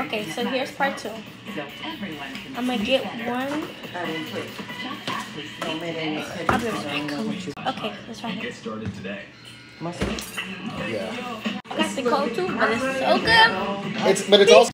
Okay, so here's part 2. I'm gonna get one. I'll be right back. Okay, let's try it. Get started today. Yeah. I got the cold too, but it's so good. But it's also